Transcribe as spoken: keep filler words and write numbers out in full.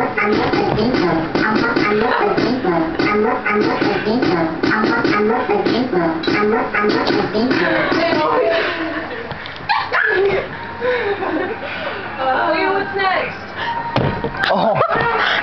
not, I'm not a drinker. I'm not, I'm not a drinker. I'm not, I'm not a drinker. I'm not, I'm not a drinker. I'm not, I'm not a drinker. Uh, what's next? Oh.